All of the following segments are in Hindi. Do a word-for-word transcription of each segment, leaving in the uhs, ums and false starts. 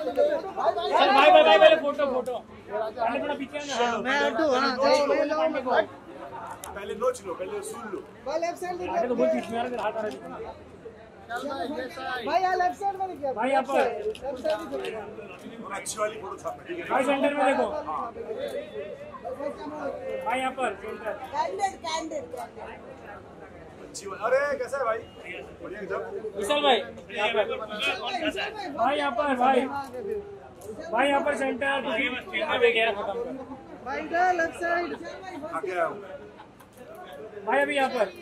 भाई भाई भाई भाई फोटो फोटो थोड़ा पीछे ना मैं हटू हां पहले लो चलो पहले सुन लो भाई लेफ्ट साइड आगे तो बहुत पीछे में आ रहा है हाथ आ रहा है भाई यार लेफ्ट साइड में क्या भाई यहाँ पर लेफ्ट साइड ही अच्छी वाली फोटो छापना ठीक है भाई सेंटर में देखो भाई यहाँ पर सेंटर कैंडिडेट कैंडिडेट अच्छी वाली अरे कैसा है भाई बढ़िया एकदम विशाल भाई भाई यहाँ पर भाई भाई यहाँ पर सेंटर भाई इधर लेफ्ट साइड आके आया हूँ भाई अभी यहाँ पर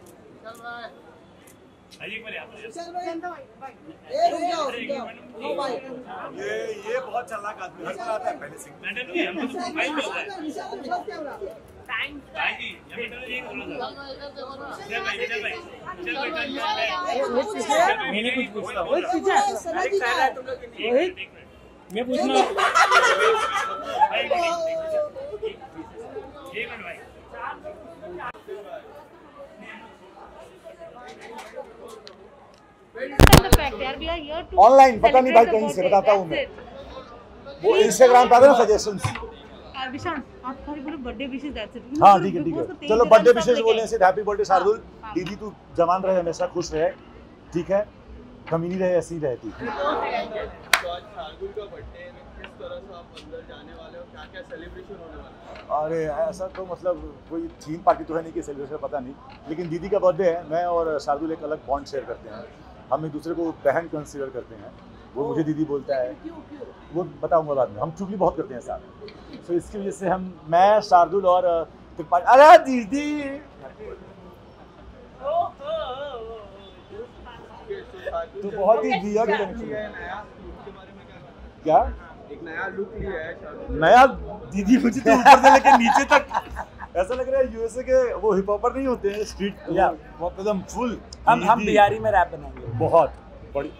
ये ये बहुत चालाक आदमी हर बार आता है पहले से मैंने कुछ पूछता हूँ मैं पूछना ऑनलाइन पता नहीं भाई कहीं से बताता हूँ मैं वो इंस्टाग्राम पे आता है ना सजेशंस विशाल आप खाली बोलो बर्थडे विशेस दैट्स इट हाँ ठीक है ठीक है चलो बर्थडे विशेस बोले सिर्फ हैप्पी बर्थडे शार्दुल दीदी तू जवान रहे हमेशा खुश रहे ठीक है कमी नहीं रहे ऐसी रहती शार्दुल का बर्थडे किस तरह से आप अंदर जाने वाले हो क्या क्या सेलिब्रेशन होने वाला है अरे ऐसा तो मतलब कोई थीम पार्टी तो है नहीं कि सेलिब्रेशन पता नहीं लेकिन दीदी का बर्थडे है मैं और शार्दुल एक अलग बॉन्ड शेयर करते हैं हम एक दूसरे को बहन कंसीडर करते हैं वो मुझे दीदी बोलता है वो बताऊंगा बाद में हम चुगली बहुत करते हैं साथ तो इसकी वजह से हम मैं शार्दुल और अरे दीदी तो बहुत ही दिया क्या एक नया लुक लिया है नया दीदी मुझे तो ऊपर से लेकर नीचे तक ऐसा लग रहा है यूएसए के वो हिप हॉपर नहीं होते हैं स्ट्रीट या वो एकदम फुल हम हम बिहारी में रैप बनाएंगे बहुत बड़ी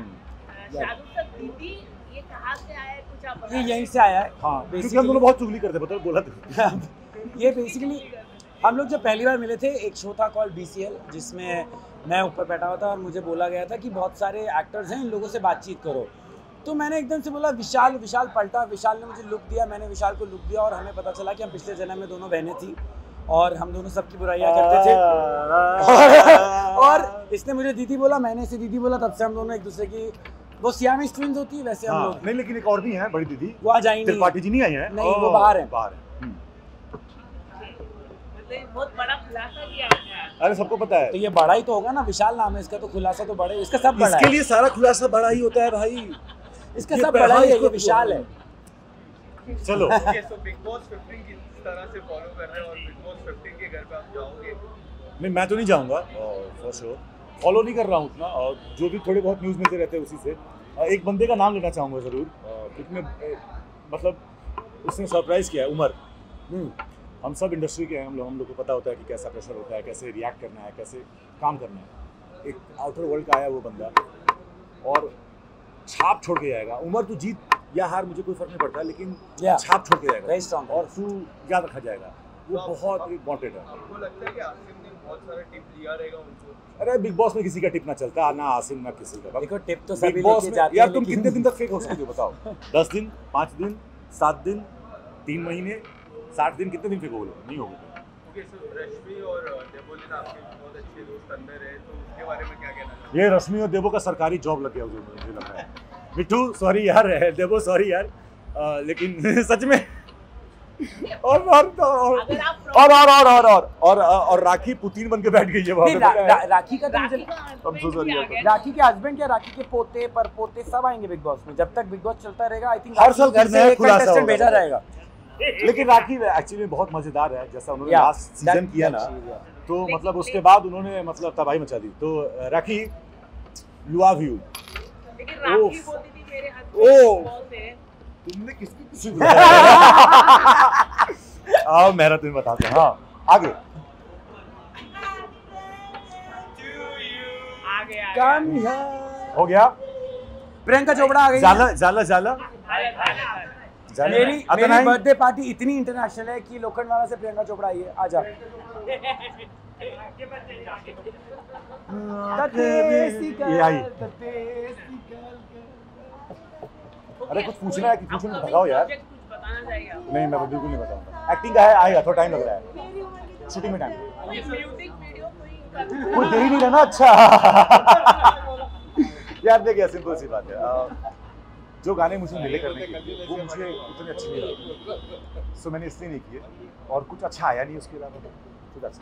दीदी ये कहाँ से आया है कुछ आप ये यहीं से आया है हाँ क्योंकि हम दोनों बहुत चुगली करते बताओ बोला था ये बेसिकली हम लोग जब पहली बार मिले थे एक शो था कॉल्ड बी सी एल जिसमें मैं ऊपर बैठा हुआ था और मुझे बोला गया था कि बहुत सारे एक्टर्स हैं इन लोगों से बातचीत करो तो मैंने एकदम से बोला विशाल विशाल पलटा विशाल ने मुझे लुक दिया मैंने विशाल को लुक दिया और हमें पता चला कि हम पिछले जन्म में दोनों बहनें थी और हम दोनों सबकी बुराइयां करते थे और इसने मुझे दीदी बोला मैंने इसे दीदी बोला तब से हम दोनों एक दूसरे की वो सियामीज ट्विन्स होती है वैसे हम लोग नहीं लेकिन एक और भी है बड़ी दीदी वो आज आई नहीं त्रिपाठी जी नहीं आई है नहीं वो बाहर है बाहर है बहुत बड़ा खुलासा किया अरे सबको पता है तो ये बड़ा ही तो होगा ना विशाल नाम है इसका तो खुलासा तो बड़ा है इसका सब बड़ा है इसके लिए सारा खुलासा बड़ा ही होता है भाई इसका सब बड़ा ही है ये विशाल है चलो okay so Bigg Boss fifteen किस तरह से फॉलो कर रहे हैं और बिग बॉस फिफ्टीन के घर पे आप जाओगे नहीं मैं तो नहीं जाऊंगा फॉर श्योर फॉलो नहीं कर रहा हूँ उतना और जो भी थोड़े बहुत न्यूज़ मिलते रहते हैं उसी से एक बंदे का नाम लेना चाहूँगा ज़रूर क्योंकि मतलब उसने सरप्राइज़ किया है उमर हम सब इंडस्ट्री के हैं हम लोग हम लोग को पता होता है कि कैसा प्रेशर होता है कैसे रिएक्ट करना है कैसे काम करना है एक आउटर वर्ल्ड का आया वो बंदा और छाप छोड़ के जाएगा उमर तो जीत या हार मुझे कोई फर्क नहीं पड़ता लेकिन छाप छोड़ के जाएगा वेरी स्ट्रांग और तू याद रखा जाएगा वो बहुत वांटेड है आपको लगता है कि आसिम ने बहुत सारा टिप दिया रहेगा उनको अरे बिग बॉस में किसी का टिप ना चलता ना आसिम ना किसी का देखो टिप तो सभी बिग बॉस लेके में जाते यार हैं तुम लेकिन- कितने दिन तक फेक हो सकते हो बताओ दस दिन पाँच दिन सात दिन तीन महीने साठ दिन कितने दिन फेक हो नहीं होगे ओके सो रश्मि और देवोलिन आपके बहुत अच्छे दोस्त अंदर है तो उसके बारे में क्या कहना ये रश्मि और देवो का सरकारी जॉब लग गया मुझे मुझे लग रहा है मिट्टू सॉरी यार देवो सॉरी यार आ, लेकिन सच में और और और और और और और और और और और राखी पुतिन बन के बैठ गई है वहाँ नहीं, पे रा, पता रा, है? राखी का तो मुझे I'm so sorry यार। राखी के हस्बैंड या राखी के पोते पर पोते सब आएंगे बिग बॉस में जब तक बिग बॉस चलता रहेगा आई थिंक हर साल घर से नया एक खुलासा contestant होगा। भेजा जाएगा लेकिन राखी एक्चुअली बहुत मजेदार है जैसा उन्होंने Yeah, लास्ट सीजन that- किया ना that she- yeah. तो मतलब उसके बाद उन्होंने मतलब तबाही मचा दी तो राखी लुआ व्यू लेकिन राखी बोलती थी मेरे हाथ ओ तुमने किसकी किसी आओ मेरा तुम्हें बताते हैं हाँ आगे आगे आगे Come here। हो गया प्रियंका चोपड़ा आ गई जाला जाला जाला जाला मेरी आता मेरी नहीं? बर्थडे पार्टी इतनी इंटरनेशनल है कि लोखंडवाला से प्रियंका चोपड़ा आई है आजा ये आई अरे कुछ पूछना है कि पूछो तो भगाओ यार। कुछ बताना चाहिए आप। नहीं मैं बिल्कुल नहीं बताऊंगा। एक्टिंग का है, आएगा थोड़ा टाइम लग रहा है, शूटिंग में टाइम। म्यूजिक वीडियो कोई कोई दे ही नहीं रहा ना। अच्छा यार देखिए सिंपल सी बात है, जो गाने मुझे मिले करने के लिए वो मुझे उतने अच्छे नहीं लगे, सो मैंने इसलिए नहीं किए, और कुछ अच्छा आया नहीं उसके अलावा। तो that's it।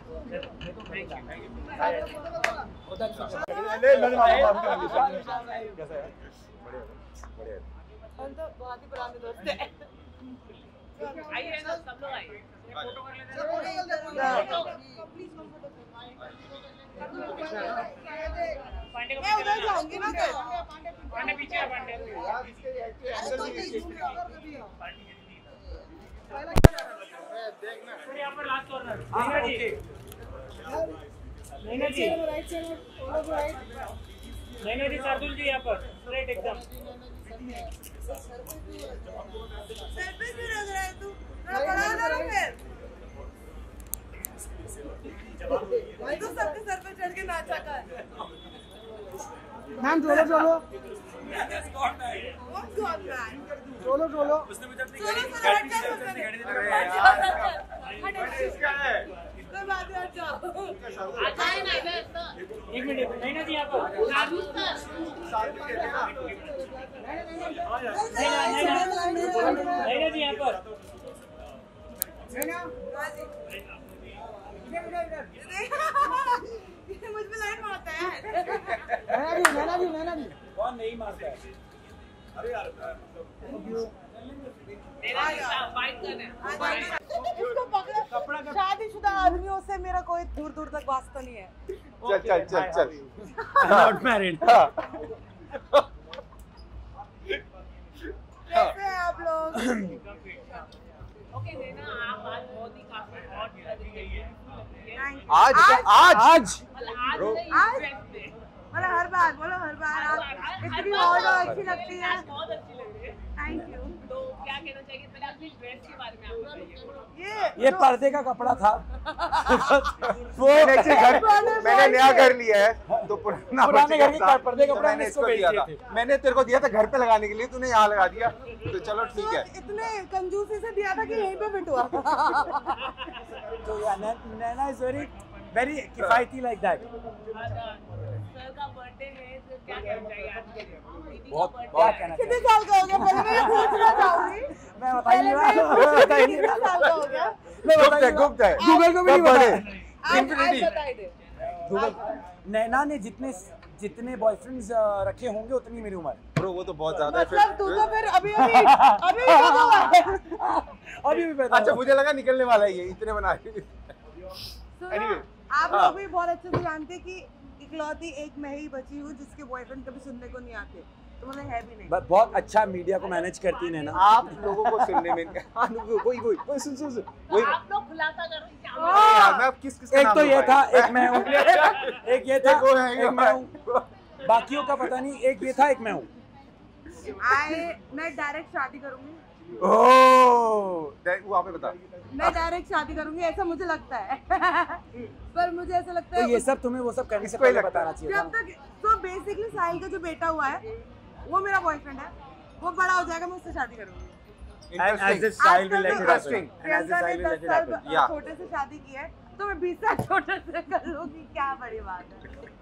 कैसा है? बढ़िया बढ़िया। हम तो बहुत ही पुराने दोस्त हैं। आइए ना सब लोग आइए। फोटो कर लेते हैं। पांडे को मैं उधर जाऊंगी ना तो। पांडे पीछे है पांडे। यहाँ पर last corner. Naina ji. Naina ji. Right side right Naina ji Shardul ji यहाँ पर स्ट्रेट एकदम। सेल्फी भी लग रहा है तू मैं बड़ा ना रहा फिर भाई तू सबके सर पे चढ़ के नाचा कर मैम जोलो जोलो व्हाट गॉड मैन जोलो जोलो उसने मुझे अपनी गाड़ी गाड़ी गाड़ी इसका है कोई बात नहीं हट जाओ आ जाए ना इधर एक मिनट नैना जी यहाँ पर शार्दुल सर नैना जी यहाँ पर नैना इधर इधर इधर ये मुझ पे लाइन मारता है नैना जी नैना जी नैना जी कौन नहीं मारता है? अरे यार नैना जी फाइट करना है इसको पकड़ो शादीशुदा आदमियों से मेरा कोई दूर दूर तक वास्ता नहीं है चल चल चल चल नॉट मैरिड। कैसे हैं आप लोग ओके नैना आप आज बहुत ही काफी हॉट लग रही है आज आज आज आज मतलब हर बार बोलो हर बार आप इतनी और अच्छी लगती है बहुत अच्छी लग रही है थैंक यू तो क्या कहना चाहिए पहले अपनी ड्रेस के बारे में आप बताइए ये ये पर्दे का कपड़ा था। वो मैंने actually घर मैंने नया घर लिया है तो पुराना पुराने घर के था, पर्दे तो कपड़ा मैंने इसको इसको बेच दिया दिए था। थे। मैंने तेरे को दिया था घर पे लगाने के लिए, तूने यहाँ लगा दिया तो चलो ठीक है। इतने कंजूसी से दिया था कि यहीं पे फिट हुआ तो या नैना इज वेरी वेरी किफायती लाइक दैट। सर का बर्थडे है तो क्या कहना चाहिए आज के दिन दीदी का बहुत बर्थडे बहुत कहना कितने चाहिए। साल का हो गया पहले मैं पूछना चाहूंगी मैं पहले बताइए मैं पूछूंगी कितने साल का हो गया गुप्त है गुप्त है गूगल को भी नहीं पता है। आज आज Infinity। बताई दे गूगल नैना ने जितने जितने बॉयफ्रेंड्स रखे होंगे उतनी मेरी उम्र। ब्रो वो तो बहुत ज्यादा है मतलब तू तो फिर अभी अभी अभी भी तो हुआ है अभी भी पैदा अच्छा हुआ। मुझे लगा निकलने वाला है ये इतने बना के। सुनो, Anyway, आप हाँ। लोग भी बहुत अच्छे से जानते हैं कि इकलौती एक मैं ही बची हूँ जिसके बॉयफ्रेंड कभी सुनने को नहीं आते तो मतलब है भी नहीं ब- बहुत अच्छा मीडिया को मैनेज करती है नैना। आप लोगों को सुनने में हाँ, वही वही वही सुन सुन सुन वही आप लोग खुलासा करो कि क्या अरे यार मैं अब किस किस का एक नाम तो ये लूं था, भाई? एक मैं हूँ, एक ये था, एक वो है, एक मैं हूँ, बाकियों का पता नहीं। एक ये था, एक मैं हूँ। आए मैं डायरेक्ट शादी करूंगी ओह दे- वो आपने बता मैं डायरेक्ट शादी करूंगी ऐसा मुझे लगता है पर मुझे ऐसा लगता तो है ये सब तुम्हें वो सब करने से इसको ही पहले लगता बताना है। चाहिए जब था। तक तो बेसिकली साहिल का जो बेटा हुआ है वो मेरा बॉयफ्रेंड है वो बड़ा हो जाएगा मैं उससे शादी करूंगी And as interesting if Sahil will let it Interesting. happen. And as if Priyanka ने Sahil will दस let it साल happen. ब- Yeah. छोटे से शादी की है तो मैं बीस साल छोटे से कर लूंगी क्या बड़ी बात है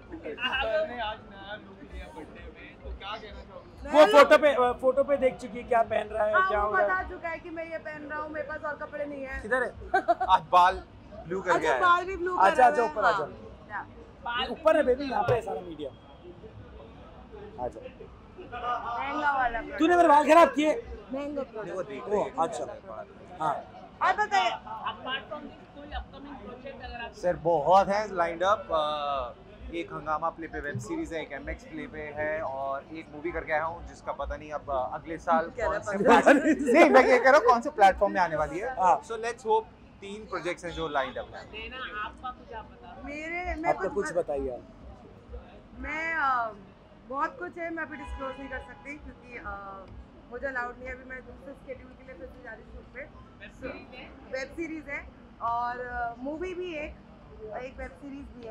वो फोटो पे फोटो पे देख चुकी है क्या पहन रहा है, हाँ, क्या वो हो रहा बता है। चुका है कि मैं ये पहन रहा हूँ मेरे पास और कपड़े नहीं है किधर है? आज बाल ब्लू कर गया अच्छा है बाल भी ब्लू आजा, कर आजा, ऊपर आजा। ये ऊपर है बेबी, यहाँ पे है सारा मीडिया। आजा। महंगा वाला तूने मेरे बाल खराब किए। महंगा प्रोडक्ट ओ अच्छा हाँ और बताइए अपार्ट फ्रॉम दिस कोई अपकमिंग प्रोजेक्ट अगर आप सर बहुत है लाइंड अप। एक हंगामा प्ले पे वेब सीरीज है, एक एमएक्स प्ले पे है और एक मूवी करके आया हूँ जिसका पता नहीं अब अ, अगले साल क्या कौन से पता प्लेटफॉर्म नहीं मैं ये कह रहा हूँ कौन से प्लेटफॉर्म में आने वाली है। हाँ। सो लेट्स होप तीन प्रोजेक्ट्स हैं जो लाइंड अप हैं। देना आपका कुछ आप बता मेरे मैं आपको कुछ बताइए आप। मैं अ, बहुत कुछ है मैं अभी डिस्क्लोज नहीं कर सकती क्योंकि अ, मुझे अलाउड नहीं है अभी मैं दूसरे शेड्यूल के लिए फिर से जा रही हूँ शूट पे वेब सीरीज है और मूवी भी एक एक वेब सीरीज भी है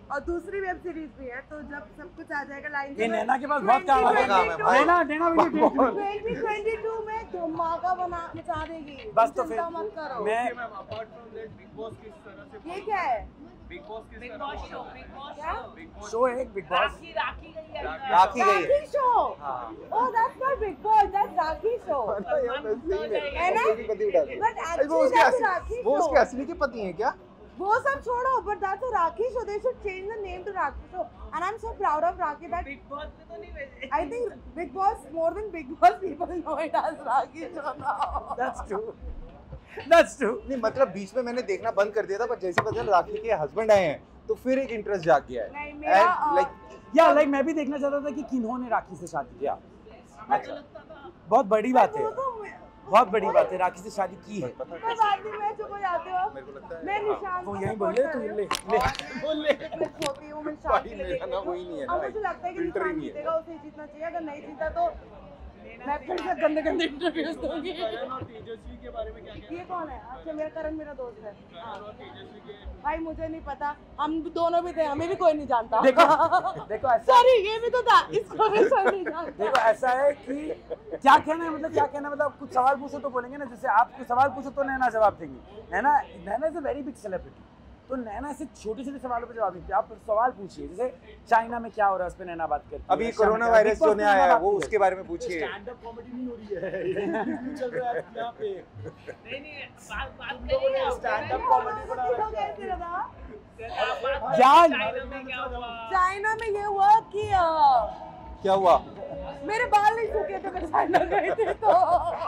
और दूसरी वेब सीरीज भी है, तो जब सब कुछ आ जाएगा लाइन ये नैना के पास बहुत काम है। नैना नैना मुझे ट्वेंटी ट्वेंटी टू में धमाका बना मचा देगी, बस तो चिंता फिर मत करो। मैं apart from that Bigg Boss किस तरह से ये क्या है? बिग बॉस किस बिग तरह बॉस शो बिग बॉस क्या? शो बिग बॉस शो है बिग बॉस। राखी राखी गई है राखी गई है। राखी शो। हाँ। Oh that's not Bigg Boss, that's Rakhi show. है ना? बट अरे वो एक्चुअली उसके दैट्स असली राखी वो उसके शो। असली के पति हैं क्या? वो सब छोड़ो, but that's a Rakhi show. They should change the name to Rakhi show, and I am so proud of Rakhi that Bigg Boss में तो नहीं भेजे I think Big Boss, more than Big Boss, people know it as Rakhi show now. That's true that's true. नहीं मतलब बीच में मैंने देखना बंद कर दिया था, पर जैसे पता चला राखी के हस्बैंड आए हैं तो फिर एक इंटरेस्ट जाग गया है। नहीं, मेरा, And, like, या लाइक मैं भी देखना चाहता था कि किन्होंने राखी से शादी किया। अच्छा बहुत बड़ी बात है, वो तो मैं बहुत बड़ी बात है, राखी से शादी की है। पता मैं बात नहीं, मैं चुप हो जाती हूँ। मेरे को लगता है मैं निशान वो को यही support बोल ले कर तू रही हूँ। ले ले बोल ले। मैं छोटी हूँ, मैं निशान भाई के लिए मेरा देख ना रही हूँ। वही नहीं है अब ना, मुझे लगता है कि filter ही निशान नहीं है। जीतेगा, उसे ही जीतना चाहिए। अगर नहीं जीता तो मैं फिर से गंदे गंदे इंटरव्यूज दूंगी। करण और तेजस्वी के बारे में क्या कहना ये कौन है? अच्छा मेरा करण मेरा दोस्त है। करण और तेजस्वी के भाई मुझे नहीं पता, हम दोनों भी थे, हमें भी कोई नहीं जानता। देखो देखो ऐसा सॉरी, ये भी तो था, इसको भी कोई नहीं जानता। देखो ऐसा है कि क्या कहना है, मतलब क्या कहना है, मतलब कुछ सवाल पूछो तो बोलेंगे ना। जैसे आप कुछ सवाल पूछो तो नैना जवाब देंगी। Naina Naina is a very big celebrity, तो नैना ऐसे छोटे छोटे सवालों पे जवाब देती है। आप सवाल पूछिए, जैसे चाइना में क्या हो रहा है उस पे नैना बात करती है। अभी रशिया में कोरोना क्या- वायरस बिग जो बॉस नया में नैना आया है बात वो की है। उसके बारे में पूछिए। स्टैंड अप कॉमेडी नहीं हो रही है, ये इंटरव्यू चल रहा है यहाँ पे। नहीं नहीं बात बात तुम लोगों ने स्टैंड अप कॉमेडी बना तो रखा है। कैसे रहा? जान चाइना में क्या हुआ चाइना में ये हुआ कि अ, क्या हुआ? मेरे बाल नहीं सूखे थे, मैं चाइना गई थी तो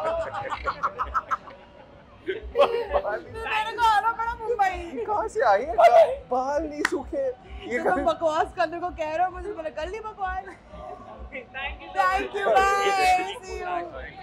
मेरे को आना पड़ा मुंबई। कहाँ से आई है? बाल नहीं सूखे ये तुम कभी बकवास करने को कह रहे हो, मुझे मैंने कर ली बकवास। Thank you thank you, bye, see you.